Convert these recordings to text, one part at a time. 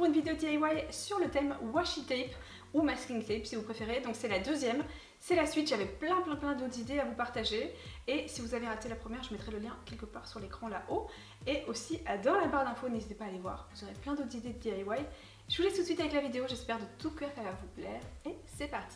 une vidéo DIY sur le thème washi tape ou masking tape si vous préférez. Donc c'est la deuxième, c'est la suite. J'avais plein d'autres idées à vous partager. Et si vous avez raté la première, je mettrai le lien quelque part sur l'écran là-haut. Et aussi dans la barre d'infos, n'hésitez pas à aller voir. Vous aurez plein d'autres idées de DIY. Je vous laisse tout de suite avec la vidéo. J'espère de tout cœur qu'elle va vous plaire. Et c'est parti.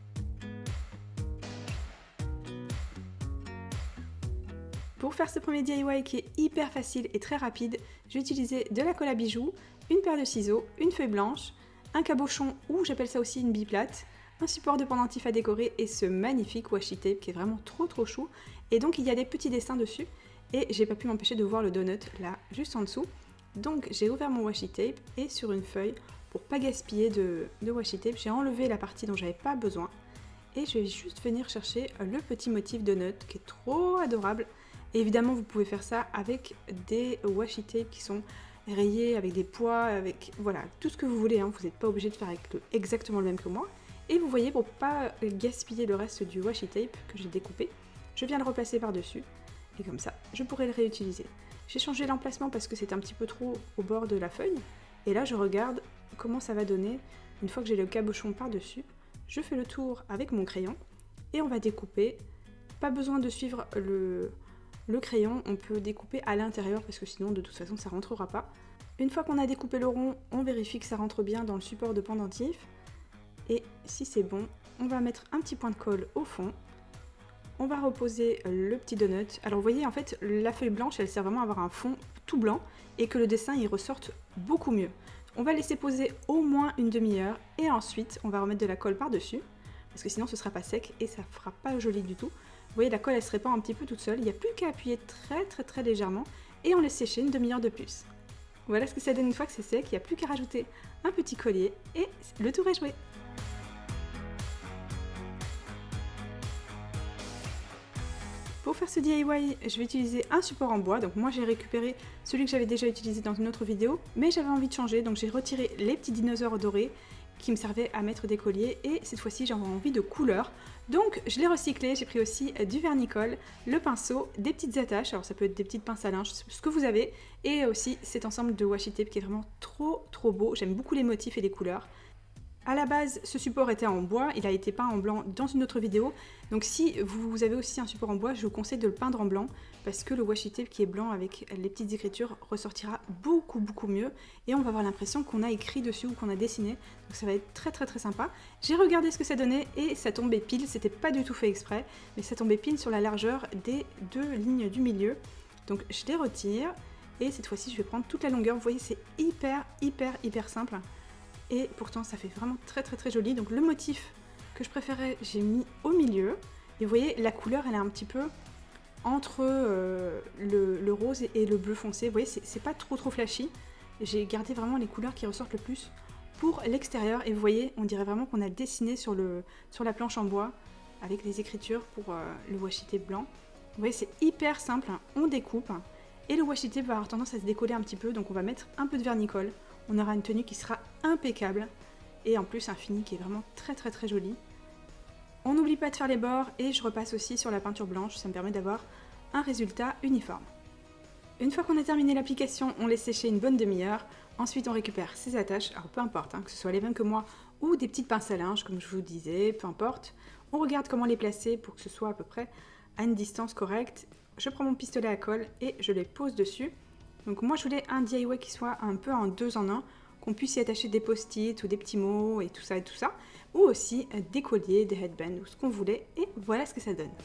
Pour faire ce premier DIY qui est hyper facile et très rapide, je vais utiliser de la colle à bijoux, une paire de ciseaux, une feuille blanche, un cabochon ou j'appelle ça aussi une biplate, un support de pendentif à décorer et ce magnifique washi tape qui est vraiment trop chou. Et donc il y a des petits dessins dessus et j'ai pas pu m'empêcher de voir le donut là juste en dessous. Donc j'ai ouvert mon washi tape et sur une feuille, pour pas gaspiller de washi tape, j'ai enlevé la partie dont j'avais pas besoin et je vais juste venir chercher le petit motif donut qui est trop adorable. Et évidemment, vous pouvez faire ça avec des washi tape qui sont rayés, avec des pois, avec voilà, tout ce que vous voulez. Hein. Vous n'êtes pas obligé de faire avec exactement le même que moi. Et vous voyez, pour pas gaspiller le reste du washi tape que j'ai découpé, je viens le replacer par-dessus. Et comme ça, je pourrai le réutiliser. J'ai changé l'emplacement parce que c'est un petit peu trop au bord de la feuille. Et là, je regarde comment ça va donner une fois que j'ai le cabochon par-dessus. Je fais le tour avec mon crayon et on va découper. Pas besoin de suivre le crayon, on peut découper à l'intérieur parce que sinon de toute façon ça rentrera pas. Une fois qu'on a découpé le rond, on vérifie que ça rentre bien dans le support de pendentif. Et si c'est bon, on va mettre un petit point de colle au fond. On va reposer le petit donut. Alors vous voyez en fait la feuille blanche elle sert vraiment à avoir un fond tout blanc et que le dessin il ressorte beaucoup mieux. On va laisser poser au moins une demi-heure et ensuite on va remettre de la colle par dessus parce que sinon ce sera pas sec et ça fera pas joli du tout. Vous voyez, la colle elle se répand un petit peu toute seule, il n'y a plus qu'à appuyer très légèrement et on laisse sécher une demi-heure de plus. Voilà ce que ça donne une fois que c'est sec, il n'y a plus qu'à rajouter un petit collier et le tour est joué. Pour faire ce DIY, je vais utiliser un support en bois, donc moi j'ai récupéré celui que j'avais déjà utilisé dans une autre vidéo, mais j'avais envie de changer, donc j'ai retiré les petits dinosaures dorés qui me servaient à mettre des colliers et cette fois-ci j'avais envie de couleur. Donc je l'ai recyclé, j'ai pris aussi du vernicole, le pinceau, des petites attaches, alors ça peut être des petites pinces à linge, ce que vous avez, et aussi cet ensemble de washi tape qui est vraiment trop beau, j'aime beaucoup les motifs et les couleurs. À la base, ce support était en bois, il a été peint en blanc dans une autre vidéo, donc si vous avez aussi un support en bois, je vous conseille de le peindre en blanc parce que le washi tape qui est blanc avec les petites écritures ressortira beaucoup mieux et on va avoir l'impression qu'on a écrit dessus ou qu'on a dessiné, donc ça va être très sympa. J'ai regardé ce que ça donnait et ça tombait pile, c'était pas du tout fait exprès, mais ça tombait pile sur la largeur des deux lignes du milieu, donc je les retire et cette fois-ci je vais prendre toute la longueur. Vous voyez, c'est hyper simple. Et pourtant ça fait vraiment très joli. Donc le motif que je préférais, j'ai mis au milieu. Et vous voyez, la couleur elle est un petit peu entre le rose et le bleu foncé. Vous voyez, c'est pas trop flashy. J'ai gardé vraiment les couleurs qui ressortent le plus pour l'extérieur. Et vous voyez, on dirait vraiment qu'on a dessiné sur la planche en bois avec les écritures pour le washi tape blanc. Vous voyez, c'est hyper simple, hein. On découpe et le washi tape va avoir tendance à se décoller un petit peu. Donc on va mettre un peu de vernicole. On aura une tenue qui sera impeccable et en plus un fini qui est vraiment très joli. On n'oublie pas de faire les bords et je repasse aussi sur la peinture blanche, ça me permet d'avoir un résultat uniforme. Une fois qu'on a terminé l'application, on laisse sécher une bonne demi-heure. Ensuite on récupère ses attaches, alors peu importe, hein, que ce soit les mêmes que moi ou des petites pinces à linge comme je vous disais, peu importe. On regarde comment les placer pour que ce soit à peu près à une distance correcte. Je prends mon pistolet à colle et je les pose dessus. Donc moi je voulais un DIY qui soit un peu en 2 en 1, qu'on puisse y attacher des post-it ou des petits mots et tout ça, ou aussi des colliers, des headbands ou ce qu'on voulait, et voilà ce que ça donne.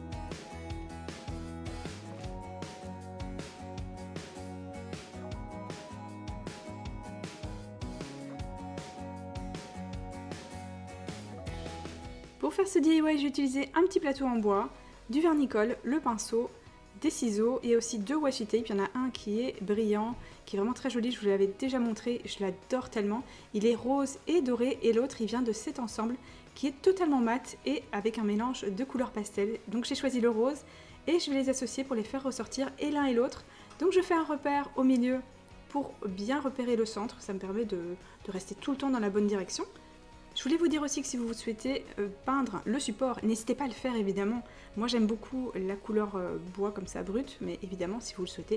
Pour faire ce DIY, j'ai utilisé un petit plateau en bois, du vernicole, le pinceau, des ciseaux et aussi 2 washi tape. Il y en a un qui est brillant, qui est vraiment très joli, je vous l'avais déjà montré, je l'adore tellement. Il est rose et doré et l'autre il vient de cet ensemble qui est totalement mat et avec un mélange de couleurs pastel. Donc j'ai choisi le rose et je vais les associer pour les faire ressortir et l'un et l'autre. Donc je fais un repère au milieu pour bien repérer le centre, ça me permet de rester tout le temps dans la bonne direction. Je voulais vous dire aussi que si vous souhaitez peindre le support, n'hésitez pas à le faire évidemment. Moi j'aime beaucoup la couleur bois comme ça brute, mais évidemment si vous le souhaitez,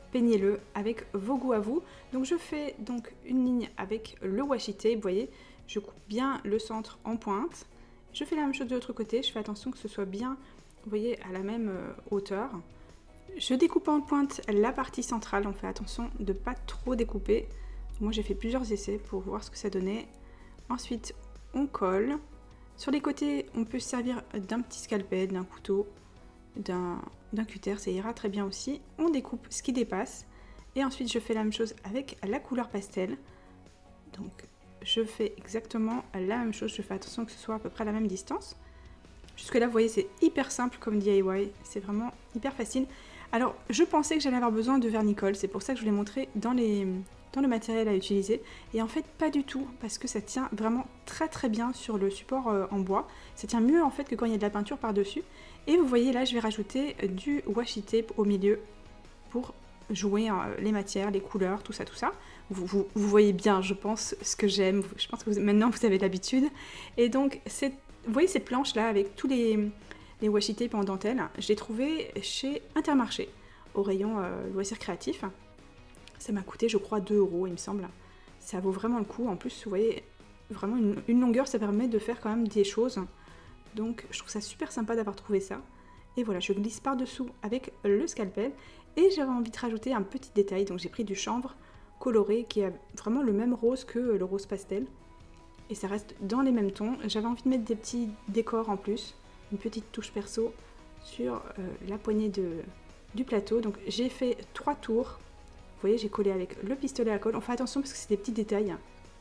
peignez-le avec vos goûts à vous. Donc je fais donc une ligne avec le washi tape, vous voyez, je coupe bien le centre en pointe. Je fais la même chose de l'autre côté, je fais attention que ce soit bien, vous voyez, à la même hauteur. Je découpe en pointe la partie centrale, on fait attention de ne pas trop découper. Moi j'ai fait plusieurs essais pour voir ce que ça donnait. Ensuite on colle. Sur les côtés on peut se servir d'un petit scalpel, d'un couteau, d'un cutter, ça ira très bien aussi. On découpe ce qui dépasse. Et ensuite je fais la même chose avec la couleur pastel. Donc je fais exactement la même chose, je fais attention que ce soit à peu près à la même distance. Jusque là vous voyez c'est hyper simple comme DIY, c'est vraiment hyper facile. Alors je pensais que j'allais avoir besoin de vernicole, c'est pour ça que je vous l'ai montré dans le matériel à utiliser. Et en fait pas du tout, parce que ça tient vraiment très bien sur le support en bois. Ça tient mieux en fait que quand il y a de la peinture par dessus. Et vous voyez là je vais rajouter du washi tape au milieu pour jouer les matières, les couleurs, tout ça. Vous voyez bien, je pense, ce que j'aime. Je pense que maintenant vous avez l'habitude. Et donc, vous voyez ces planches là avec tous les washi tape en dentelle, je l'ai trouvé chez Intermarché, au rayon loisirs créatifs. Ça m'a coûté, je crois, 2 €, il me semble. Ça vaut vraiment le coup. En plus, vous voyez, vraiment une longueur, ça permet de faire quand même des choses. Donc, je trouve ça super sympa d'avoir trouvé ça. Et voilà, je glisse par-dessous avec le scalpel. Et j'avais envie de rajouter un petit détail, donc j'ai pris du chanvre coloré qui a vraiment le même rose que le rose pastel. Et ça reste dans les mêmes tons. J'avais envie de mettre des petits décors en plus, une petite touche perso sur la poignée du plateau. Donc j'ai fait 3 tours. Vous voyez, j'ai collé avec le pistolet à colle. On fait attention parce que c'est des petits détails.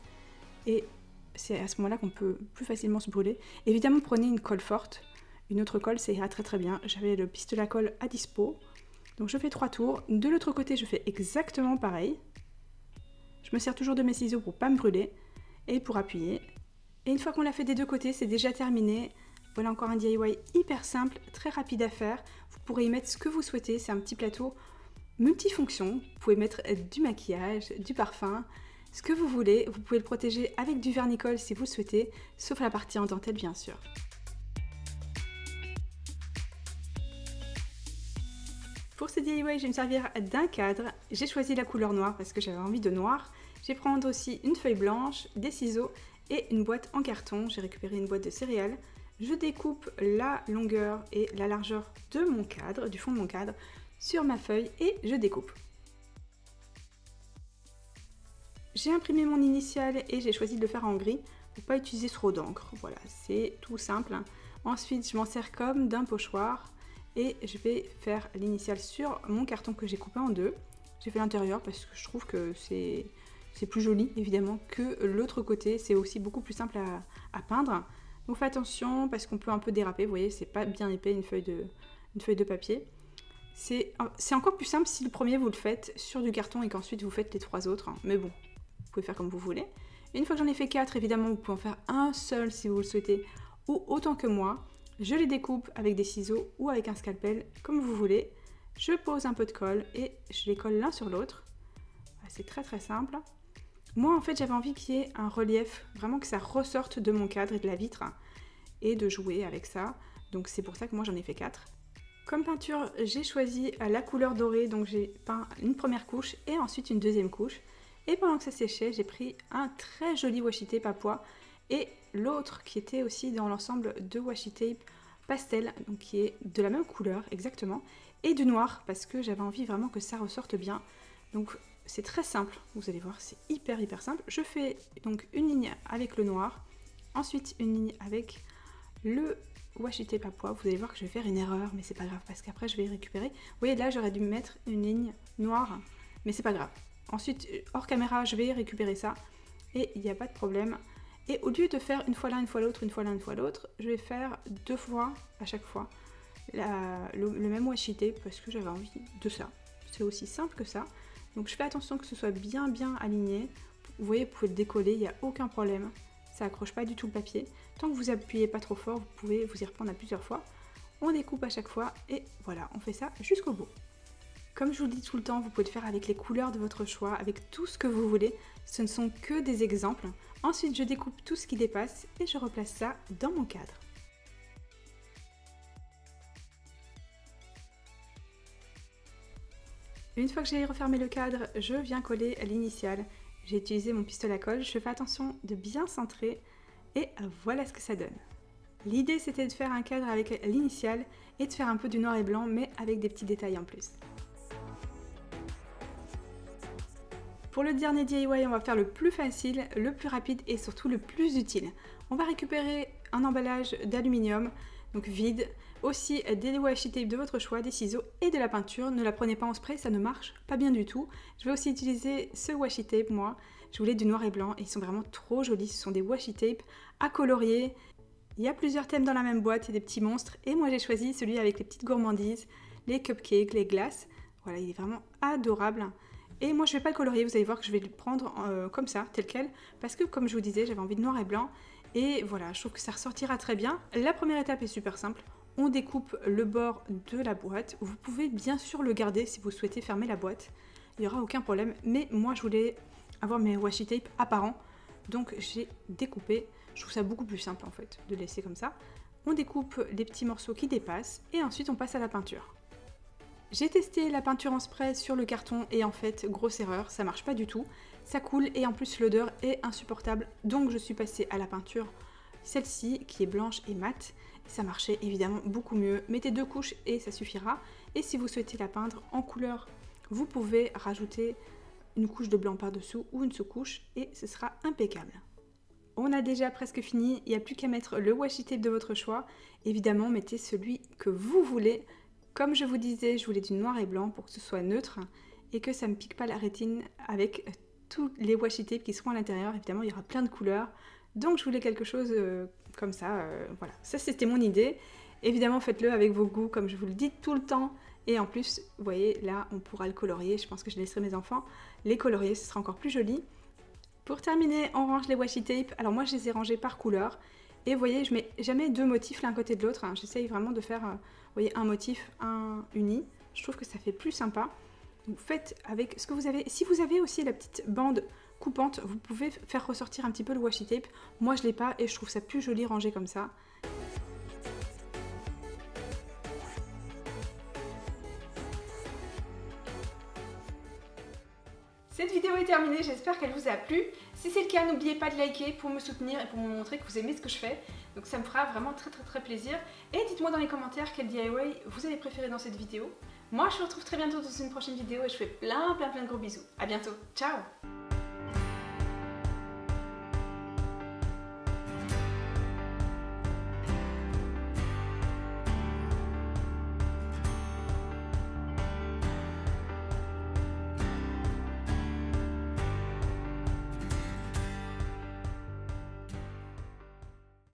Et c'est à ce moment-là qu'on peut plus facilement se brûler. Évidemment, prenez une colle forte. Une autre colle, ça ira très bien. J'avais le pistolet à colle à dispo. Donc je fais 3 tours. De l'autre côté, je fais exactement pareil. Je me sers toujours de mes ciseaux pour ne pas me brûler et pour appuyer. Et une fois qu'on l'a fait des deux côtés, c'est déjà terminé. Voilà encore un DIY hyper simple, très rapide à faire. Vous pourrez y mettre ce que vous souhaitez. C'est un petit plateau multifonction. Vous pouvez mettre du maquillage, du parfum, ce que vous voulez. Vous pouvez le protéger avec du vernicole si vous le souhaitez, sauf la partie en dentelle bien sûr. Pour ce DIY, je vais me servir d'un cadre. J'ai choisi la couleur noire parce que j'avais envie de noir. Je vais prendre aussi une feuille blanche, des ciseaux et une boîte en carton. J'ai récupéré une boîte de céréales. Je découpe la longueur et la largeur de mon cadre, du fond de mon cadre, sur ma feuille et je découpe. J'ai imprimé mon initiale et j'ai choisi de le faire en gris pour ne pas utiliser trop d'encre. Voilà, c'est tout simple. Ensuite, je m'en sers comme d'un pochoir. Et je vais faire l'initiale sur mon carton que j'ai coupé en deux. J'ai fait l'intérieur parce que je trouve que c'est plus joli évidemment que l'autre côté. C'est aussi beaucoup plus simple à peindre. Donc faites attention parce qu'on peut un peu déraper. Vous voyez, c'est pas bien épais une feuille de papier. C'est encore plus simple si le premier vous le faites sur du carton et qu'ensuite vous faites les 3 autres. Mais bon, vous pouvez faire comme vous voulez. Et une fois que j'en ai fait 4, évidemment vous pouvez en faire un seul si vous le souhaitez ou autant que moi. Je les découpe avec des ciseaux ou avec un scalpel, comme vous voulez. Je pose un peu de colle et je les colle l'un sur l'autre. C'est très simple. Moi, en fait, j'avais envie qu'il y ait un relief, vraiment que ça ressorte de mon cadre et de la vitre, et de jouer avec ça. Donc c'est pour ça que moi, j'en ai fait 4. Comme peinture, j'ai choisi la couleur dorée, donc j'ai peint une première couche et ensuite une deuxième couche. Et pendant que ça séchait, j'ai pris un très joli washi tape à pois et l'autre qui était aussi dans l'ensemble de washi tape pastel, donc qui est de la même couleur exactement, et du noir parce que j'avais envie vraiment que ça ressorte bien. Donc c'est très simple, vous allez voir, c'est hyper simple. Je fais donc une ligne avec le noir, ensuite une ligne avec le washi tape à pois. Vous allez voir que je vais faire une erreur, mais c'est pas grave parce qu'après je vais récupérer. Vous voyez là, j'aurais dû mettre une ligne noire, mais c'est pas grave. Ensuite, hors caméra, je vais récupérer ça et il n'y a pas de problème. Et au lieu de faire une fois l'un, une fois l'autre, une fois l'un, une fois l'autre, je vais faire 2 fois à chaque fois le même washi tape parce que j'avais envie de ça. C'est aussi simple que ça. Donc je fais attention que ce soit bien aligné. Vous voyez, vous pouvez le décoller, il n'y a aucun problème. Ça accroche pas du tout le papier. Tant que vous appuyez pas trop fort, vous pouvez vous y reprendre à plusieurs fois. On découpe à chaque fois et voilà, on fait ça jusqu'au bout. Comme je vous le dis tout le temps, vous pouvez le faire avec les couleurs de votre choix, avec tout ce que vous voulez. Ce ne sont que des exemples. Ensuite, je découpe tout ce qui dépasse et je replace ça dans mon cadre. Une fois que j'ai refermé le cadre, je viens coller l'initiale. J'ai utilisé mon pistolet à colle, je fais attention de bien centrer et voilà ce que ça donne. L'idée c'était de faire un cadre avec l'initiale et de faire un peu du noir et blanc mais avec des petits détails en plus. Pour le dernier DIY, on va faire le plus facile, le plus rapide et surtout le plus utile. On va récupérer un emballage d'aluminium, donc vide, aussi des washi tape de votre choix, des ciseaux et de la peinture. Ne la prenez pas en spray, ça ne marche pas bien du tout. Je vais aussi utiliser ce washi tape, moi. Je voulais du noir et blanc et ils sont vraiment trop jolis. Ce sont des washi tape à colorier. Il y a plusieurs thèmes dans la même boîte, il y a des petits monstres. Et moi j'ai choisi celui avec les petites gourmandises, les cupcakes, les glaces. Voilà, il est vraiment adorable. Et moi je vais pas le colorier, vous allez voir que je vais le prendre comme ça, tel quel. Parce que comme je vous disais, j'avais envie de noir et blanc. Et voilà, je trouve que ça ressortira très bien. La première étape est super simple. On découpe le bord de la boîte. Vous pouvez bien sûr le garder si vous souhaitez fermer la boîte. Il n'y aura aucun problème. Mais moi, je voulais avoir mes washi tape apparents. Donc, j'ai découpé. Je trouve ça beaucoup plus simple en fait de laisser comme ça. On découpe les petits morceaux qui dépassent. Et ensuite, on passe à la peinture. J'ai testé la peinture en spray sur le carton et en fait, grosse erreur, ça marche pas du tout. Ça coule et en plus l'odeur est insupportable. Donc je suis passée à la peinture, celle-ci qui est blanche et mate. Ça marchait évidemment beaucoup mieux. Mettez 2 couches et ça suffira. Et si vous souhaitez la peindre en couleur, vous pouvez rajouter une couche de blanc par-dessous ou une sous-couche et ce sera impeccable. On a déjà presque fini, il n'y a plus qu'à mettre le washi tape de votre choix. Évidemment, mettez celui que vous voulez. Comme je vous disais, je voulais du noir et blanc pour que ce soit neutre et que ça ne me pique pas la rétine avec tous les washi tape qui seront à l'intérieur. Évidemment, il y aura plein de couleurs. Donc, je voulais quelque chose comme ça. Voilà, ça c'était mon idée. Évidemment, faites-le avec vos goûts, comme je vous le dis tout le temps. Et en plus, vous voyez, là, on pourra le colorier. Je pense que je laisserai mes enfants les colorier. Ce sera encore plus joli. Pour terminer, on range les washi tape. Alors moi, je les ai rangés par couleur. Et vous voyez, je mets jamais 2 motifs l'un côté de l'autre. J'essaye vraiment de faire, vous voyez, un motif, un uni. Je trouve que ça fait plus sympa. Donc faites avec ce que vous avez. Si vous avez aussi la petite bande coupante, vous pouvez faire ressortir un petit peu le washi tape. Moi, je l'ai pas et je trouve ça plus joli rangé comme ça. Cette vidéo est terminée, j'espère qu'elle vous a plu. Si c'est le cas, n'oubliez pas de liker pour me soutenir et pour me montrer que vous aimez ce que je fais. Donc ça me fera vraiment très plaisir. Et dites-moi dans les commentaires quel DIY vous avez préféré dans cette vidéo. Moi, je vous retrouve très bientôt dans une prochaine vidéo et je fais plein de gros bisous. À bientôt, ciao!